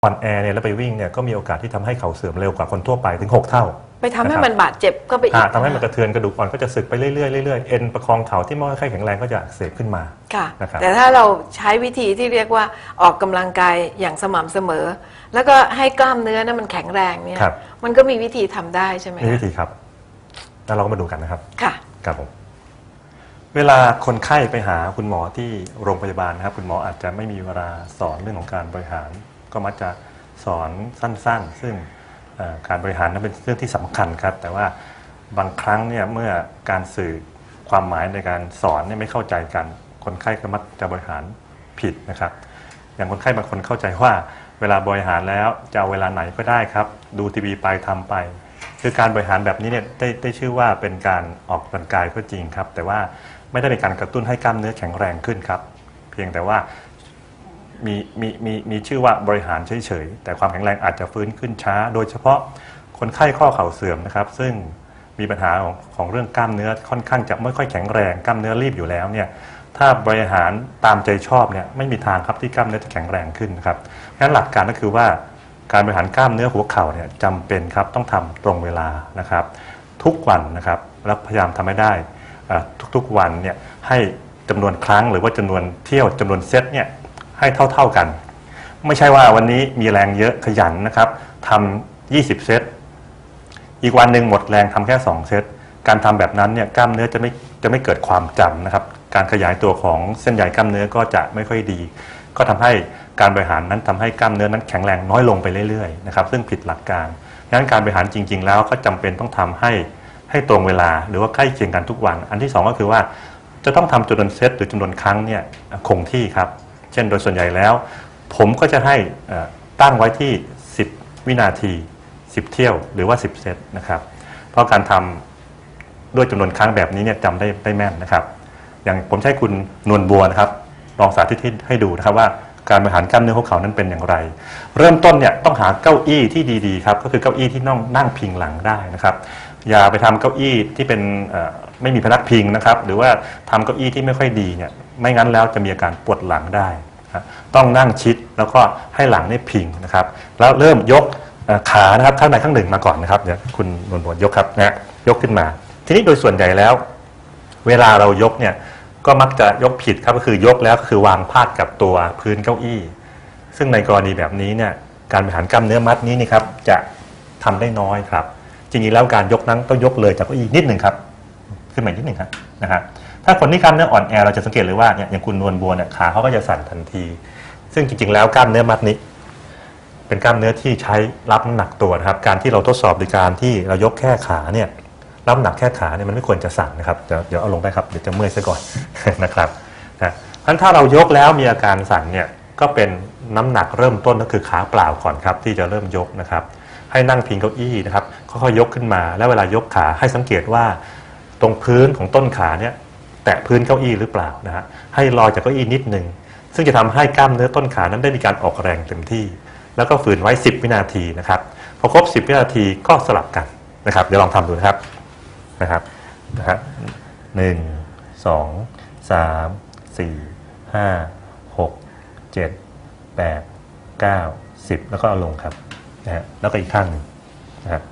อ่อนแอเนี่ยแล้วไปวิ่งเนี่ยก็มีโอกาสที่ทำให้เข่าเสื่อมเร็วกว่าคนทั่วไปถึง6 เท่าไปทำให้มันบาดเจ็บก็ไปอีกทำให้มันกระเทือนกระดูกอ่อนก็จะสึกไปเรื่อยๆเรื่อยๆเอ็นประคองเข่าที่ไม่ค่อยแข็งแรงก็จะอักเสบขึ้นมาค่ะแต่ถ้าเราใช้วิธีที่เรียกว่าออกกำลังกายอย่างสม่ำเสมอแล้วก็ให้กล้ามเนื้อนั้นมันแข็งแรงเนี่ยมันก็มีวิธีทำได้ใช่ไหมมีวิธีครับแล้วเราก็มาดูกันนะครับค่ะครับผมเวลาคนไข้ไปหาคุณหมอที่โรงพยาบาลนะครับคุณหมออาจจะไม่มีเวลาสอนเรื่องของการบริหารก็มักจะสอนสั้นๆซึ่งการบริหารนั้นเป็นเรื่องที่สำคัญครับแต่ว่าบางครั้งเนี่ยเมื่อการสื่อความหมายในการสอนเนี่ยไม่เข้าใจกันคนไข้ก็มักจะบริหารผิดนะครับอย่างคนไข้บางคนเข้าใจว่าเวลาบริหารแล้วจะเอาเวลาไหนก็ได้ครับดูทีวีไปทำไปคือการบริหารแบบนี้เนี่ยได้ชื่อว่าเป็นการออกกำลังกายก็จริงครับแต่ว่าไม่ได้เป็นการกระตุ้นให้กล้ามเนื้อแข็งแรงขึ้นครับเพียงแต่ว่ามีชื่อว่าบริหารเฉยๆแต่ความแข็งแรงอาจจะฟื้นขึ้นช้าโดยเฉพาะคนไข้ข้อเข่าเสื่อมนะครับซึ่งมีปัญหาของเรื่องกล้ามเนื้อค่อนข้างจะไม่ค่อยแข็งแรงกล้ามเนื้อรีบอยู่แล้วเนี่ยถ้าบริหารตามใจชอบเนี่ยไม่มีทางครับที่กล้ามเนื้อจะแข็งแรงขึ้นครับงั้นหลักการก็คือว่าการบริหารกล้ามเนื้อหัวเข่าเนี่ยจำเป็นครับต้องทำตรงเวลานะครับทุกวันนะครับแล้วพยายามทำให้ได้ทุกๆวันเนี่ยให้จำนวนครั้งหรือว่าจำนวนเที่ยวจำนวนเซตเนี่ยให้เท่ากันไม่ใช่ว่าวันนี้มีแรงเยอะขยันนะครับทำ20 เซตอีกวันหนึ่งหมดแรงทำแค่2 เซตการทำแบบนั้นเนี่ยกล้ามเนื้อจะไม่เกิดความจำนะครับการขยายตัวของเส้นใยกล้ามเนื้อก็จะไม่ค่อยดีก็ทำให้การบริหารนั้นทำให้กล้ามเนื้อนั้นแข็งแรงน้อยลงไปเรื่อยๆนะครับซึ่งผิดหลักการดังนั้นการบริหารจริงๆแล้วก็จำเป็นต้องทำให้ตรงเวลาหรือว่าใกล้เคียงกันทุกวันอันที่2ก็คือว่าจะต้องทำจำนวนเซตหรือจำนวนครั้งเนี่ยคงที่ครับเช่นโดยส่วนใหญ่แล้วผมก็จะให้ตั้งไว้ที่10 วินาที10 เที่ยวหรือว่า10 เซตนะครับเพราะการทำด้วยจำนวนครั้งแบบนี้เนี่ยจำได้แม่นนะครับอย่างผมใช้คุณนวลบัวนะครับลองสาธิตให้ดูนะครับว่าการบริหารกล้ามเนื้อหัวเข่านั้นเป็นอย่างไรเริ่มต้นเนี่ยต้องหาเก้าอี้ที่ดีๆครับก็คือเก้าอี้ที่นั่งพิงหลังได้นะครับอย่าไปทำเก้าอี้ที่เป็นไม่มีพนักพิงนะครับหรือว่าทำเก้าอี้ที่ไม่ค่อยดีเนี่ยไม่งั้นแล้วจะมีอาการปวดหลังได้ต้องนั่งชิดแล้วก็ให้หลังนี่พิงนะครับแล้วเริ่มยกขานะครับข้างใดข้างหนึ่งมาก่อนนะครับเดี๋ยวคุณนวลบัวยกครับนะยกขึ้นมาทีนี้โดยส่วนใหญ่แล้วเวลาเรายกเนี่ยก็มักจะยกผิดครับก็คือยกแล้วก็คือวางพาดกับตัวพื้นเก้าอี้ซึ่งในกรณีแบบนี้เนี่ยการบริหารกล้ามเนื้อมัดนี้นี่ครับจะทำได้น้อยครับจริงๆแล้วการยกนั้นต้องยกเลยจากเก้าอี้นิดหนึ่งครับขึ้นมานิดหนึ่งครับนะครับถ้าคนที่กล้ามเนื้ออ่อนแอเราจะสังเกตเลยว่าเนี่ยอย่างคุณนวลบัวเนี่ยขาเขาก็จะสั่นทันทีซึ่งจริงๆแล้วกล้ามเนื้อมัดนี้เป็นกล้ามเนื้อที่ใช้รับน้ำหนักตัวนะครับการที่เราทดสอบโดยการที่เรายกแค่ขาเนี่ยรับน้ำหนักแค่ขาเนี่ยมันไม่ควรจะสั่นนะครับเดี๋ยวเอาลงได้ครับเดี๋ยวจะเมื่อยซะก่อนนะครับงั้นถ้าเรายกแล้วมีอาการสั่นเนี่ยก็เป็นน้ำหนักเริ่มต้นก็คือขาเปล่าก่อนครับที่จะเริ่มยกนะครับให้นั่งพิงเก้าอี้นะครับค่อยๆยกขึ้นมาแล้วเวลายกขาให้สังเกตว่าตรงพื้นของต้นขาเนี่ยแตะพื้นเก้าอี้หรือเปล่านะฮะให้ลอยจากเก้าอี้นิดนึงซึ่งจะทำให้กล้ามเนื้อต้นขานั้นได้มีการออกแรงเต็มที่แล้วก็ฝืนไว้10 วินาทีนะครับพอครบ10 วินาทีก็สลับกันนะครับเดี๋ยวลองทำดูนะครับ1 2 3 4 5 6 7 8 9 10แล้วก็เอาลงครับนะฮะแล้วก็อีกข้างหนึ่งนะครับ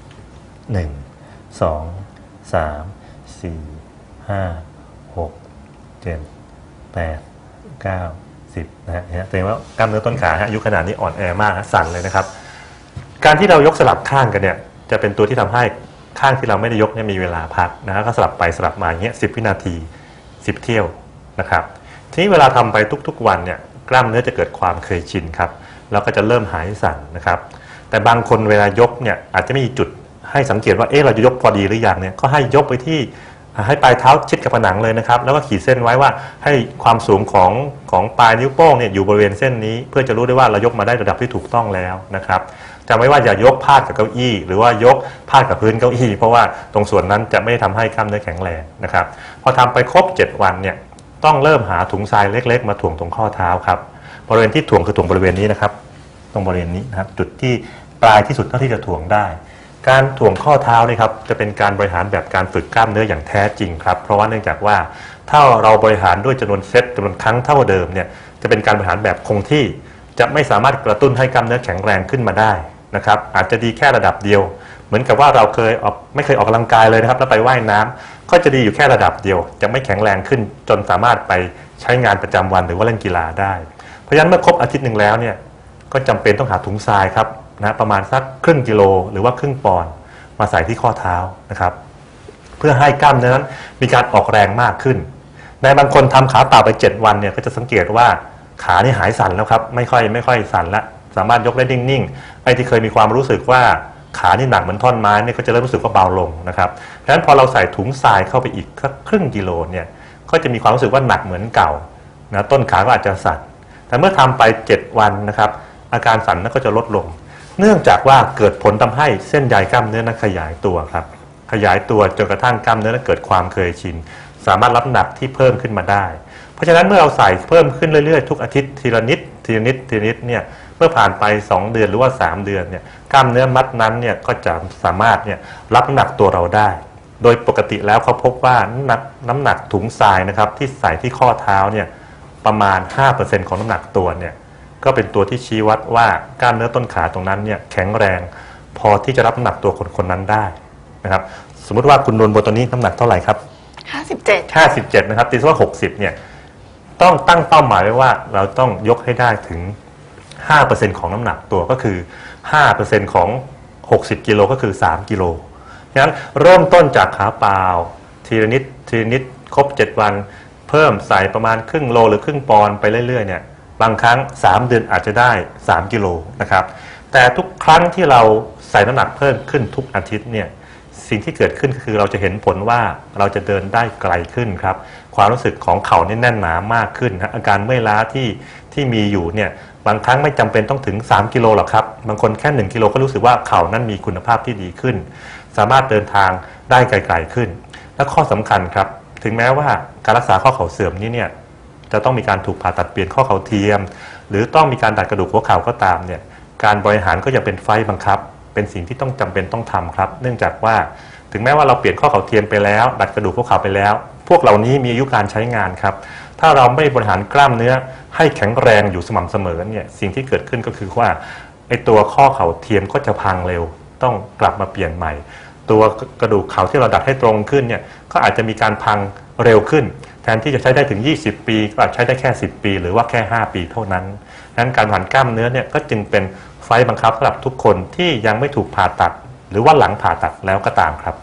1 2 3 4 5 6 7 8 9 10นะฮะแสดงว่ากล้ามเนื้อต้นขาอายุขนาดนี้อ่อนแอมากสั่นเลยนะครับการที่เรายกสลับข้างกันเนี่ยจะเป็นตัวที่ทำให้ข้างที่เราไม่ได้ยกเนี่ยมีเวลาพักนะฮะก็สลับไปสลับมาอย่างเงี้ย10 วินาที10 เที่ยวนะครับทีนี้เวลาทำไปทุกๆวันเนี่ยกล้ามเนื้อจะเกิดความเคยชินครับแล้วก็จะเริ่มหายสั่นนะครับแต่บางคนเวลายกเนี่ยอาจจะไม่มีจุดให้สังเกตว่าเราจะยกพอดีหรือยังเนี่ยก็ให้ยกไปที่ให้ปลายเท้าชิดกับผนังเลยนะครับแล้วก็ขีดเส้นไว้ว่าให้ความสูงของปลายนิ้วโป้งเนี่ยอยู่บริเวณเส้นนี้เพื่อจะรู้ได้ว่าเรายกมาได้ระดับที่ถูกต้องแล้วนะครับจำไว้ว่าอย่ายกพาดกับเก้าอี้หรือว่ายกพาดกับพื้นเก้าอี้เพราะว่าตรงส่วนนั้นจะไม่ได้ทำให้กล้ามเนื้อแข็งแรงนะครับพอทำไปครบ7 วันเนี่ยต้องเริ่มหาถุงทรายเล็กๆมาถ่วงตรงข้อเท้าครับบริเวณที่ถ่วงคือถ่วงบริเวณนี้นะครับตรงบริเวณนี้นะครับจุดที่ปลายที่สุดเท่าที่จะถ่วงได้การถ่วงข้อเท้านี่ครับจะเป็นการบริหารแบบการฝึกกล้ามเนื้ออย่างแท้จริงครับเพราะว่าเนื่องจากว่าถ้าเราบริหารด้วยจำนวนเซตจำนวนครั้งเท่าเดิมเนี่ยจะเป็นการบริหารแบบคงที่จะไม่สามารถกระตุ้นให้กล้ามเนื้อแข็งแรงขึ้นมาได้นะครับอาจจะดีแค่ระดับเดียวเหมือนกับว่าเราไม่เคยออกกำลังกายเลยนะครับแล้วไปว่ายน้ำก็จะดีอยู่แค่ระดับเดียวจะไม่แข็งแรงขึ้นจนสามารถไปใช้งานประจำวันหรือว่าเล่นกีฬาได้เพราะฉะนั้นเมื่อครบอาทิตย์หนึ่งแล้วเนี่ยก็จำเป็นต้องหาถุงทรายครับนะประมาณสักครึ่งกิโลหรือว่าครึ่งปอนด์มาใส่ที่ข้อเท้านะครับเพื่อให้กล้ามเนื้อนั้นมีการออกแรงมากขึ้นในบางคนทำขาเปล่าไป7 วันเนี่ยก็จะสังเกตว่าขานี่หายสั่นแล้วครับไม่ค่อยสั่นละสามารถยกได้นิ่งๆไอ้ที่เคยมีความรู้สึกว่าขานี่หนักเหมือนท่อนไม้เนี่ยก็จะเริ่มรู้สึกว่าเบาลงนะครับเพราะฉะนั้นพอเราใส่ถุงทรายเข้าไปอีกสักครึ่งกิโลเนี่ยก็จะมีความรู้สึกว่าหนักเหมือนเก่านะต้นขาก็อาจจะสั่นแต่เมื่อทำไป7 วันนะครับอาการสั่นนั้นก็จะลดลงเนื่องจากว่าเกิดผลทำให้เส้นใยกล้ามเนื้อนั้นขยายตัวครับขยายตัวจนกระทั่งกล้ามเนื้อนั้นเกิดความเคยชินสามารถรับน้ำหนักที่เพิ่มขึ้นมาได้เพราะฉะนั้นเมื่อเราใส่เพิ่มขึ้นเรื่อยๆทุกอาทิตย์ทีละนิดเนี่ยเมื่อผ่านไป2 เดือนหรือว่า3 เดือนเนี่ยกล้ามเนื้อมัดนั้นเนี่ยก็จะสามารถเนี่ยรับน้ำหนักตัวเราได้โดยปกติแล้วเขาพบว่าน้ำหนักถุงทรายนะครับที่ใส่ที่ข้อเท้าเนี่ยประมาณ 5% ของน้ำหนักตัวเนี่ยก็เป็นตัวที่ชี้วัดว่ากล้ามเนื้อต้นขาตรงนั้นเนี่ยแข็งแรงพอที่จะรับน้ำหนักตัวคนนั้นได้นะครับสมมติว่าคุณนวลบนตัวนี้น้ำหนักเท่าไหร่ครับ57นะครับตีซะว่า60เนี่ยต้องตั้งเป้าหมายไว้ว่าเราต้องยกให้ได้ถึง 5% ของน้ำหนักตัวก็คือ 5% ของ60 กิโลก็คือ3 กิโลฉะนั้นเริ่มต้นจากขาเปล่าทีละนิดครบ7 วันเพิ่มใส่ประมาณครึ่งโลหรือครึ่งปอนด์ไปเรื่อยๆเนี่ยบางครั้ง3 เดือนอาจจะได้3 กิโลนะครับแต่ทุกครั้งที่เราใส่น้ำหนักเพิ่มขึ้นทุกอาทิตย์เนี่ยสิ่งที่เกิดขึ้นก็คือเราจะเห็นผลว่าเราจะเดินได้ไกลขึ้นครับความรู้สึกของเข่านี่แน่นหนามากขึ้นนะอาการเมื่อยล้าที่มีอยู่เนี่ยบางครั้งไม่จำเป็นต้องถึง3 กิโลหรอกครับบางคนแค่1 กิโลก็รู้สึกว่าเข่านั้นมีคุณภาพที่ดีขึ้นสามารถเดินทางได้ไกลๆขึ้นและข้อสำคัญครับถึงแม้ว่าการรักษาข้อเข่าเสื่อมนี้เนี่ยจะต้องมีการถูกผ่าตัดเปลี่ยนข้อเข่าเทียมหรือต้องมีการดัดกระดูกหัวเข่าก็ตามเนี่ยการบริหารก็ยังเป็นไฟบังคับเป็นสิ่งที่ต้องจำเป็นต้องทำครับเนื่องจากว่าถึงแม้ว่าเราเปลี่ยนข้อเข่าเทียมไปแล้วดัดกระดูกหัวเข่าไปแล้วพวกเหล่านี้มีอายุการใช้งานครับถ้าเราไม่บริหารกล้ามเนื้อให้แข็งแรงอยู่สม่ำเสมอเนี่ยสิ่งที่เกิดขึ้นก็คือว่าไอ้ตัวข้อเข่าเทียมก็จะพังเร็วต้องกลับมาเปลี่ยนใหม่ตัวกระดูกเข่าที่เราดัดให้ตรงขึ้นเนี่ยก็อาจจะมีการพังเร็วขึ้นแทนที่จะใช้ได้ถึง20 ปีก็อาจใช้ได้แค่10 ปีหรือว่าแค่5 ปีเท่านั้นดังนั้นการบริหารกล้ามเนื้อเนี่ยก็จึงเป็นไฟบังคับสำหรับทุกคนที่ยังไม่ถูกผ่าตัดหรือว่าหลังผ่าตัดแล้วก็ตามครับ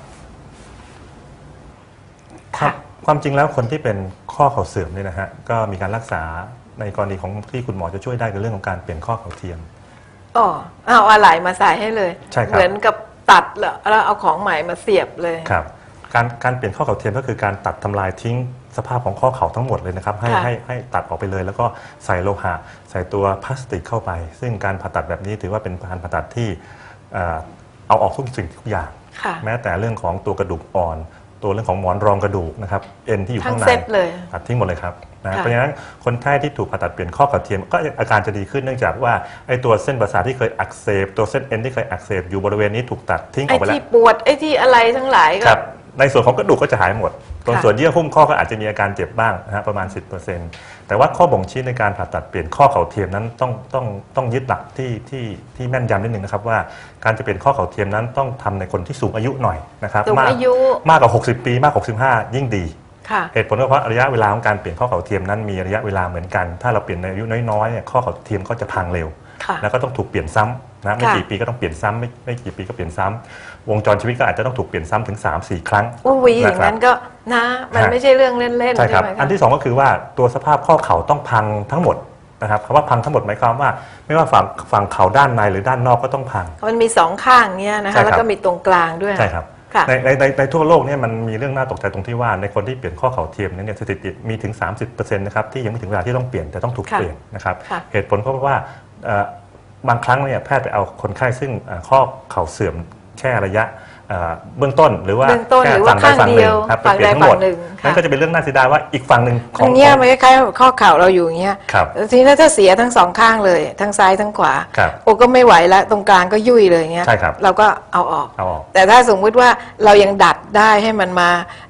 ความจริงแล้วคนที่เป็นข้อเข่าเสื่อมเนี่ยนะฮะก็มีการรักษาในกรณีของที่คุณหมอจะช่วยได้กับเรื่องของการเปลี่ยนข้อเข่าเทียมเอาอะไหล่มาใส่ให้เลยใช่ครับเหมือนกับตัดแล้วเอาของใหม่มาเสียบเลยครับการเปลี่ยนข้อเข่าเทียมก็คือการตัดทำลายทิ้งสภาพของข้อเข่าทั้งหมดเลยนะครับให้ตัดออกไปเลยแล้วก็ใส่โลหะใส่ตัวพลาสติกเข้าไปซึ่งการผ่าตัดแบบนี้ถือว่าเป็นการผ่าตัดที่เอาออกทุกสิ่งทุกอย่างแม้แต่เรื่องของตัวกระดูกอ่อนตัวเรื่องของหมอนรองกระดูกนะครับเอ็นที่อยู่ข้างในตัดทิ้งหมดเลยครับนะเพราะฉะนั้นคนไข้ที่ถูกผ่าตัดเปลี่ยนข้อเข่าเทียมก็อาการจะดีขึ้นเนื่องจากว่าไอ้ตัวเส้นประสาทที่เคยอักเสบตัวเส้นเอ็นที่เคยอักเสบอยู่บริเวณนี้ถูกตัดทิ้งออกไปแล้วไอ้ที่ปวดไอ้ที่อะไรทั้งหลายครับในส่วนของกระดูกก็จะหายหมดส่วนเยื่อหุ้มข้อก็อาจจะมีอาการเจ็บบ้างนะฮะประมาณ 10% แต่ว่าข้อบ่งชี้ในการผ่าตัดเปลี่ยนข้อเข่าเทียมนั้นต้องยึดหลักที่แม่นยำนิดนึงนะครับว่าการจะเปลี่ยนข้อเข่าเทียมนั้นต้องทำในคนที่สูงอายุหน่อยนะครับมากกว่า60 ปีมากกว่า65ยิ่งดีเหตุผลก็เพราะระยะเวลาของการเปลี่ยนข้อเข่าเทียมนั้นมีระยะเวลาเหมือนกันถ้าเราเปลี่ยนในอายุน้อยๆเนี่ยข้อเข่าเทียมก็จะพังเร็วแล้วก็ต้องถูกเปลี่ยนซ้ำนะไม่กี่ปีก็ต้องเปลี่ยนซ้ำไม่กี่ปีก็เปลี่ยนซ้ำวงจรชีวิตก็อาจจะต้องถูกเปลี่ยนซ้ำถึง 3-4 ครั้งอย่างนั้นก็นะมันไม่ใช่เรื่องเล่นๆใช่ครับอันที่2ก็คือว่าตัวสภาพข้อเข่าต้องพังทั้งหมดนะครับคำว่าพังทั้งหมดหมายความว่าไม่ว่าฝั่งเข่าด้านในหรือด้านนอกก็ต้องพังมันมี2ข้างเนี้ยนะคะแล้วก็มีตรงกลางด้วยใช่ครับในทั่วโลกเนี่ยมันมีเรื่องน่าตกใจตรงที่ว่าในคนที่เปลี่ยนข้อเข่าเทียมนั้นเนี่ยสถิติมีถึง 30% นะครับที่ยังไม่ถึงเวลาที่ต้องเปลี่ยนแต่ต้องถูกเปลี่ยนนะครับเหตุผลเพราะว่าบางครั้งเนี่ยแพทย์ไปเอาคนไข้ซึ่งข้อเข่าเสื่อมแค่ระยะเบื้องต้นหรือว่าแค่ฝั่งใดฝั่งหนึ่งครับไปเปลี่ยนทั้งหมดนั่นก็จะเป็นเรื่องน่าเสียดายว่าอีกฝั่งหนึ่งของเนี้ยมันคล้ายๆข้อเข่าเราอยู่อย่างเงี้ยทีนี้ถ้าเสียทั้ง2ข้างเลยทั้งซ้ายทั้งขวาโอ้ก็ไม่ไหวแล้วตรงกลางก็ยุ่ยเลยเงี้ยเราก็เอาออกแต่ถ้าสมมุติว่าเรายังดัดได้ให้มันมา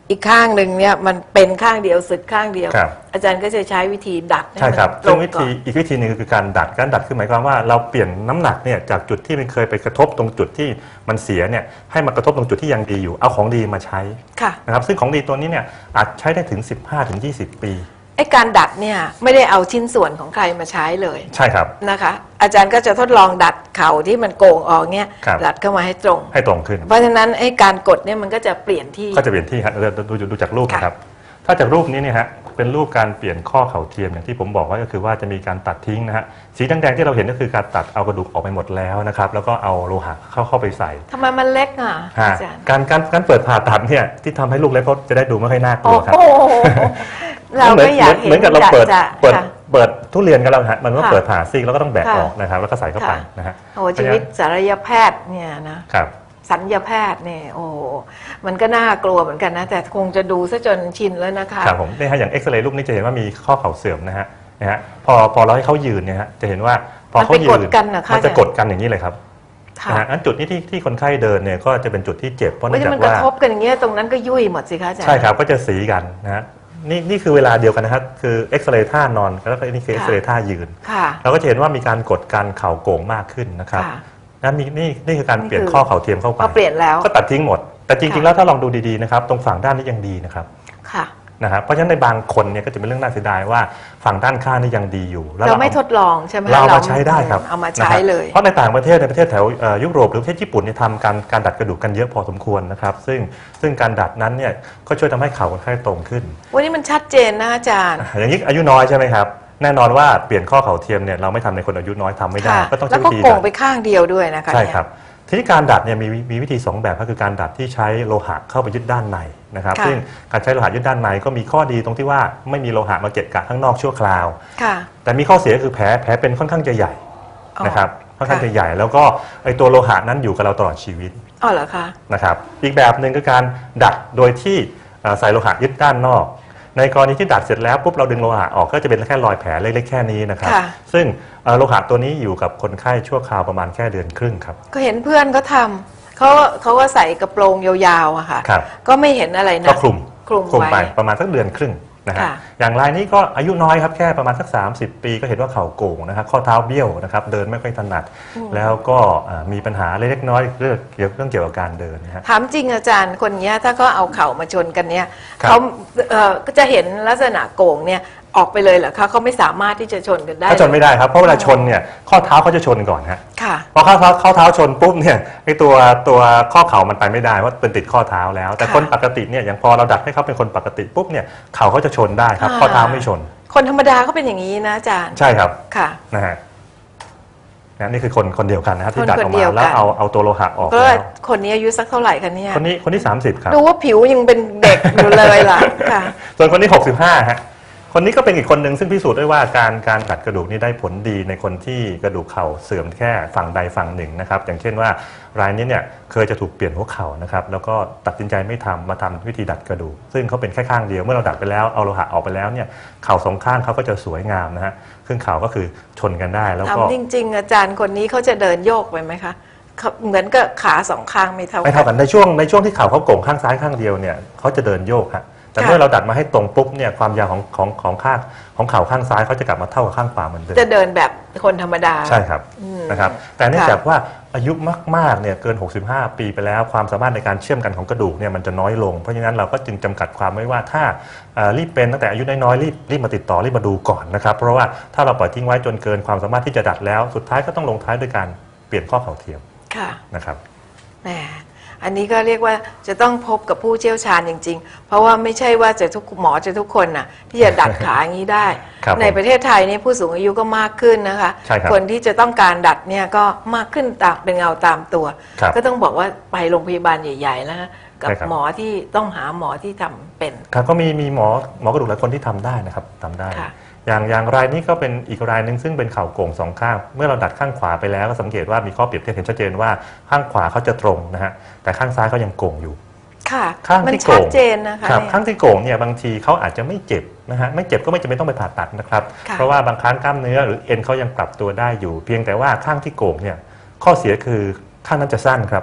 อีกข้างหนึ่งเนี่ยมันเป็นข้างเดียวสึกข้างเดียวครับอาจารย์ก็จะใช้วิธีดัดให้ใช่ครับมันตรซึ่งงวิก่อธีนอีกวิธีหนึงคือการดัดคือหมายความว่าเราเปลี่ยนน้ำหนักเนี่ยจากจุดที่มันเคยไปกระทบตรงจุดที่มันเสียเนี่ยให้มากระทบตรงจุดที่ยังดีอยู่เอาของดีมาใช้ค่ะนะครับซึ่งของดีตัวนี้เนี่ยอาจใช้ได้ถึง 15-20 ปีไอ้การดัดเนี่ยไม่ได้เอาชิ้นส่วนของใครมาใช้เลยใช่ครับนะคะ อาจารย์ก็จะทดลองดัดเข่าที่มันโก่งออกเนี่ยครับดัดเข้ามาให้ตรงให้ตรงขึ้นเพราะฉะนั้นไอ้การกดเนี่ยมันก็จะเปลี่ยนที่ก็จะเปลี่ยนที่ครับดูจากรูปค่ะนะครับถ้าจากรูปนี้เนี่ยฮะเป็นรูปการเปลี่ยนข้อเข่าเทียมอย่างที่ผมบอกไว้ก็คือว่าจะมีการตัดทิ้งนะฮะสีแดงๆที่เราเห็นก็คือการตัดเอากระดูกออกไปหมดแล้วนะครับแล้วก็เอาโลหะเข้าไปใส่ทำไมมันเล็กอ่ะฮะอาจารย์การเปิดผ่าตัดเนี่ยที่ทำให้ลูกเล็กเพราะจะได้ดูไม่ค่อยน่ากลัโอ้วครับโหเราก็อยากเห็นเหมือนกับเราเปิดจะ ค่ะเปิดทุเรียนกันแล้วฮะมันก็ค่ะเปิดผ่าซีกแล้วก็ต้องแบกค่ะออกนะครับแล้วก็ใส่เข้าไปค่ะนะฮะโอ้ชีวิตศัลยแพทย์เนี่ยนะครับ สัญญแพทย์เนี่ยโอ้มันก็น่ากลัวเหมือนกันนะ แต่คงจะดูซะจนชินแล้วนะคะครับผมเนี่ยฮะอย่างเอ็กซเรย์รูปนี้จะเห็นว่ามีข้อเข่าเสื่อมนะฮะพอเราให้เขายืนเนี่ยฮะจะเห็นว่าพอเขายืมันไปกดกันเหรอคะมันจะกดกันอย่างนี้เลยครับค่ะนะฮะอันจุดนี้ที่คนไข้เดินเนี่ยก็จะเป็นจุดที่เจ็บเพราะเมื่เนื่อองมันจากกระว่าทบกันอย่างเงี้ยตรงนั้นก็ยุ่ยหมดสิคะอาจารย์ใช่ครับก็จะสีกันนะฮะนี่คือเวลาเดียวกันนะครับคือเอ็กซเรย์ท่านอนแล้วก็นี่คือเอ็กซเรย์ท่ายืนค่ะเราก็จะเห็นว่ามีการกดกันเข่าโก่งมากขึ้นนะครับค่ะนั่นนี่คือการเปลี่ยนนี่คือข้อเข่าเทียมเข้าไปพอเปลี่ยนแล้วก็ตัดทิ้งหมด แต่จริงๆค่ะแล้วถ้าลองดูดีๆนะครับตรงฝั่งด้านนี้ยังดีนะครับค่ะนะครับเพราะฉะนั้นในบางคนเนี่ยก็จะเป็นเรื่องน่าเสียดายว่าฝั่งด้านข้างนี่ยังดีอยู่แล้วเราไม่ทดลองใช่ไหมเราเอามาใช้ได้ครับเอามาใช้นะครับเลยเพราะในต่างประเทศในประเทศแถวยุโรปหรือประเทศญี่ปุ่นเนี่ยทำการดัดกระดูกกันเยอะพอสมควรนะครับซึ่งการดัดนั้นเนี่ยก็ช่วยทำให้เข่าคนไข้ตรงขึ้นวันนี้มันชัดเจนนะอาจารย์อย่างนี้อายุน้อยใช่ไหมครับแน่นอนว่าเปลี่ยนข้อเข่าเทียมเนี่ยเราไม่ทำในคนอายุน้อยทำไม่ได้ค่ะก็ต้องแล้ใช้วก็วิธีโก่ดังดไปข้างเดียวด้วยนะคะใช่เนี่ยครับทีนี้การดัดเนี่ยมีวิธี 2 แบบก็คือการดัดที่ใช้โลหะเข้าไปยึดด้านในนะครับค่ะซึ่งการใช้โลหะยึดด้านในก็มีข้อดีตรงที่ว่าไม่มีโลหะมาเกะกะข้างนอกชั่วคราวค่ะแต่มีข้อเสียคือแผลเป็นค่อนข้างจะใหญ่อ๋อนะครับค่อนข้างค่ะจะใหญ่แล้วก็ไอตัวโลหะนั้นอยู่กับเราตลอดชีวิตอ๋อเหรอคะนะครับอีกแบบหนึ่งคือการดัดโดยที่ใส่โลหะยึดด้านนอก ในกรณีที่ดัดเสร็จแล้วปุ๊บเราดึงโลหะออกก็จะเป็นแค่รอยแผลเล็กๆแค่นี้นะครับค่ะซึ่งโลหะตัวนี้อยู่กับคนไข้ชั่วคราวประมาณแค่เดือนครึ่งครับก็เห็นเพื่อนเขาทำเขาก็ใส่กระโปรงยาวๆอะค่ะครับก็ไม่เห็นอะไรนะก็คลุมคลุมไปไว้ประมาณสักเดือนครึ่งนะฮะค่ะอย่างรายนี้ก็อายุน้อยครับแค่ประมาณสัก30 ปีก็เห็นว่าเข่าโก่งนะครับข้อเท้าเบี้ยวนะครับเดินไม่ค่อยถนัด แล้วก็มีปัญหาเล็กน้อยเรื่องเกี่ยวกับการเดินนะฮะถามจริงอาจารย์คนเนี้ยถ้าก็เอาเข่ามาชนกันเนี่ยครับเขาก็จะเห็นลักษณะโก่งเนี่ยออกไปเลยเหรอคะเขาไม่สามารถที่จะชนกันได้ถ้าชนไม่ได้ครับเพราะเวลาชนเนี่ยข้อเท้าเขาจะชนก่อนฮะค่ะพอข้อเท้าชนปุ๊บเนี่ยไอตัวข้อเข่ามันไปไม่ได้เพราะเป็นติดข้อเท้าแล้ว แต่ค่ะคนปกติเนี่ยอย่างพอเราดัดให้เขาเป็นคนปกติปุ๊บเนี่ยเข่าเขาจะชนได้ครับอ่าข้อเท้าไม่ชนคนธรรมดาก็เป็นอย่างนี้นะอาจารย์ใช่ครับค่ะนะฮะนี่คือคนเดียวกันนะฮะที่คนดัดออกเดีมายวกันแล้วเอาตัวโลหะออกก็แล้วคนนี้อายุสักเท่าไหร่คะเนี่ยคนที่30ครับดูว่าผิวยังเป็นเด็กอยู่เลยล่ะค่ะส่วนคนที่65ฮะคนนี้ก็เป็นอีกคนหนึ่งซึ่งพิสูจน์ได้ว่าการดัดกระดูกนี่ได้ผลดีในคนที่กระดูกเข่าเสื่อมแค่ฝั่งใดฝั่งหนึ่งนะครับอย่างเช่นว่ารายนี้เนี่ยเคยจะถูกเปลี่ยนหัวเข่านะครับแล้วก็ตัดสินใจไม่ทำมาทำวิธีดัดกระดูกซึ่งเขาเป็นแค่ข้างเดียวเมื่อเราดัดไปแล้วเอาโลหะออกไปแล้วเนี่ยเข่าสองข้างเขาก็จะสวยงามนะฮะครึ่งเข่าก็คือชนกันได้แล้วถามก็จริง ๆ อาจารย์คนนี้เขาจะเดินโยกไปไหมคะเขาเหมือนกับขาสองข้างไม่เท่าไม่เท่ากันในช่วงที่เข่าเขาโก่งข้างซ้ายข้างเดียวเนี่ยเขาจะเดินโยกฮะแต่เมื่อเราดัดมาให้ตรงปุ๊บเนี่ยความยาวของข้างของเข่าข้างซ้ายเขาจะกลับมาเท่ากับข้างขวาเหมือนเดิมจะเดินแบบคนธรรมดาใช่ครับอืมนะครับแต่เนื่องค่ะจากว่าอายุมากๆเนี่ยเกิน 65 ปีไปแล้วความสามารถในการเชื่อมกันของกระดูกเนี่ยมันจะน้อยลง เพราะฉะนั้นเราก็จึงจำกัดความไว้ว่าถ้ารีบเป็นตั้งแต่อายุน้อยๆรีบมาติดต่อรีบมาดูก่อนนะครับเพราะว่าถ้าเราปล่อยทิ้งไว้จนเกินความสามารถที่จะดัดแล้วสุดท้ายก็ต้องลงท้ายด้วยการเปลี่ยนข้อเข่าเทียมค่ะนะครับแหมอันนี้ก็เรียกว่าจะต้องพบกับผู้เชี่ยวชาญจริง ๆ เพราะว่าไม่ใช่ว่าจะทุกหมอจะทุกคนน่ะที่จะดัดขาอย่างนี้ได้ครับในประเทศไทยนี่ผู้สูงอายุก็มากขึ้นนะคะใช่ครับคนที่จะต้องการดัดเนี่ยก็มากขึ้นตามเป็นเงาตามตัวครับก็ต้องบอกว่าไปโรงพยาบาลใหญ่ๆแล้วนะกับใช่ครับหมอที่ต้องหาหมอที่ทำเป็นครับก็มีหมอกระดูกหลายคนที่ทำได้นะครับทำได้ค่ะอย่างรายนี้ก็เป็นอีกรายหนึ่งซึ่งเป็นเข่าโก่งสองข้าง เมื่อเราดัดข้างขวาไปแล้วก็สังเกตว่ามีข้อเปรียบเทียบเห็นชัดเจนว่าข้างขวาเขาจะตรงนะฮะแต่ข้างซ้ายเขายังโก่งอยู่ค่ะข้างมันที่ชัโก่ดงเจนนะคะครับเนี่ยข้างที่โก่งเนี่ยบางทีเขาอาจจะไม่เจ็บนะฮะไม่เจ็บก็ไม่จำเป็นต้องไปผ่าตัดนะครับค่ะเพราะว่าบางครั้งกล้ามเนื้อหรือเอ็นเขายังปรับตัวได้อยู่ เพียงแต่ว่าข้างที่โก่งเนี่ยข้อเสียคือข้างนั้นจะสั้นครับ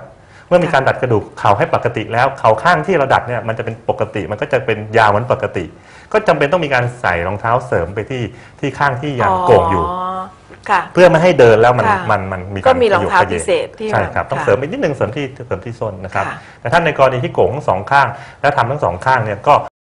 เมื่อมีการดัดกระดูกเข่าให้ปกติแล้วเข่าข้างที่เราดัดเนี่ยมันจะเป็นปกติมันก็จะเป็นยาวเหมือนปกติ ก็จำเป็นต้องมีการใส่รองเท้าเสริมไปที่ข้างที่ยังโก่งอยู่เพื่อไม่ให้เดินแล้วมันมีการก็มีรองเท้าพิเศษที่ใช่ครับต้องเสริมอีกนิดนึงเสริมที่ส้นนะครับแต่ถ้าในกรณีที่โก่งทั้งสองข้างและทำทั้งสองข้างเนี่ยก็